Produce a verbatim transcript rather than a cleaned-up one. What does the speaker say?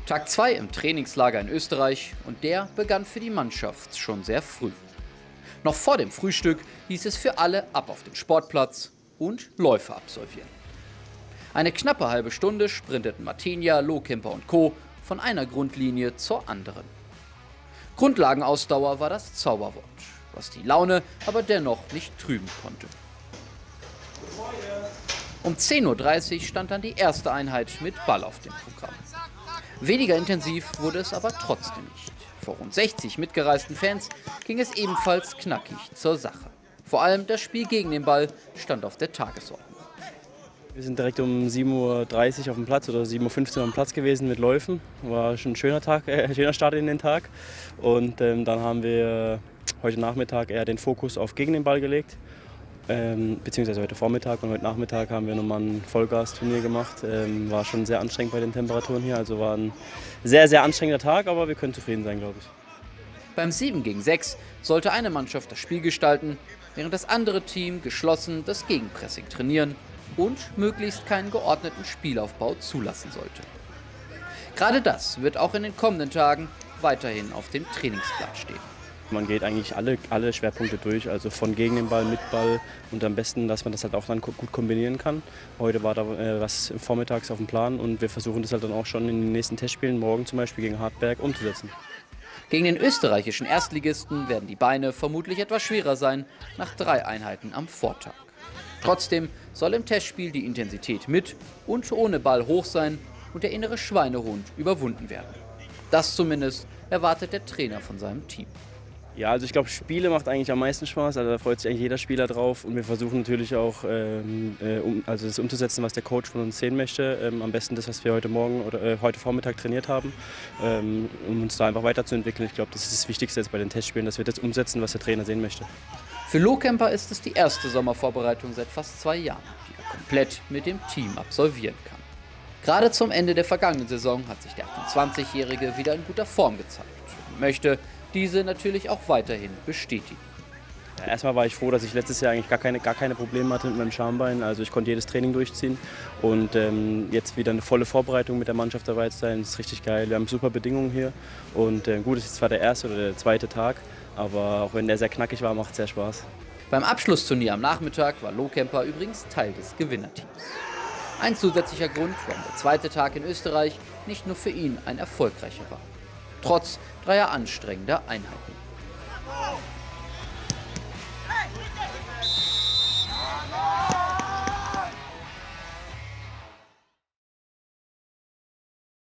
Tag zwei im Trainingslager in Österreich und der begann für die Mannschaft schon sehr früh. Noch vor dem Frühstück hieß es für alle ab auf den Sportplatz und Läufe absolvieren. Eine knappe halbe Stunde sprinteten Martinia, Lohkemper und Co. von einer Grundlinie zur anderen. Grundlagenausdauer war das Zauberwort, was die Laune aber dennoch nicht trüben konnte. Um zehn Uhr dreißig stand dann die erste Einheit mit Ball auf dem Programm. Weniger intensiv wurde es aber trotzdem nicht. Vor rund sechzig mitgereisten Fans ging es ebenfalls knackig zur Sache. Vor allem das Spiel gegen den Ball stand auf der Tagesordnung. Wir sind direkt um sieben Uhr dreißig auf dem Platz oder sieben Uhr fünfzehn auf dem Platz gewesen mit Läufen. War schon ein schöner Tag, äh, schöner Start in den Tag. Und ähm, dann haben wir heute Nachmittag eher den Fokus auf gegen den Ball gelegt. Ähm, beziehungsweise heute Vormittag und heute Nachmittag haben wir nochmal ein Vollgasturnier gemacht. Ähm, war schon sehr anstrengend bei den Temperaturen hier, also war ein sehr, sehr anstrengender Tag, aber wir können zufrieden sein, glaube ich. Beim sieben gegen sechs sollte eine Mannschaft das Spiel gestalten, während das andere Team geschlossen das Gegenpressing trainieren und möglichst keinen geordneten Spielaufbau zulassen sollte. Gerade das wird auch in den kommenden Tagen weiterhin auf dem Trainingsplan stehen. Man geht eigentlich alle, alle Schwerpunkte durch, also von gegen den Ball, mit Ball und am besten, dass man das halt auch dann gut kombinieren kann. Heute war da äh, was vormittags auf dem Plan und wir versuchen das halt dann auch schon in den nächsten Testspielen, morgen zum Beispiel gegen Hartberg, umzusetzen. Gegen den österreichischen Erstligisten werden die Beine vermutlich etwas schwerer sein, nach drei Einheiten am Vortag. Trotzdem soll im Testspiel die Intensität mit und ohne Ball hoch sein und der innere Schweinehund überwunden werden. Das zumindest erwartet der Trainer von seinem Team. Ja, also ich glaube, Spiele macht eigentlich am meisten Spaß, also da freut sich eigentlich jeder Spieler drauf und wir versuchen natürlich auch, ähm, äh, um, also das umzusetzen, was der Coach von uns sehen möchte. Ähm, am besten das, was wir heute Morgen oder äh, heute Vormittag trainiert haben, ähm, um uns da einfach weiterzuentwickeln. Ich glaube, das ist das Wichtigste jetzt bei den Testspielen, dass wir das umsetzen, was der Trainer sehen möchte. Für Lohkemper ist es die erste Sommervorbereitung seit fast zwei Jahren, die er komplett mit dem Team absolvieren kann. Gerade zum Ende der vergangenen Saison hat sich der achtundzwanzigjährige wieder in guter Form gezeigt und möchte diese natürlich auch weiterhin bestätigen. Ja, erstmal war ich froh, dass ich letztes Jahr eigentlich gar keine, gar keine Probleme hatte mit meinem Schambein. Also ich konnte jedes Training durchziehen und ähm, jetzt wieder eine volle Vorbereitung mit der Mannschaft dabei zu sein, das ist richtig geil. Wir haben super Bedingungen hier und äh, gut, es ist zwar der erste oder der zweite Tag, aber auch wenn der sehr knackig war, macht es sehr Spaß. Beim Abschlussturnier am Nachmittag war Lohkemper übrigens Teil des Gewinnerteams. Ein zusätzlicher Grund, warum der zweite Tag in Österreich nicht nur für ihn ein erfolgreicher war. Trotz dreier anstrengender Einheiten.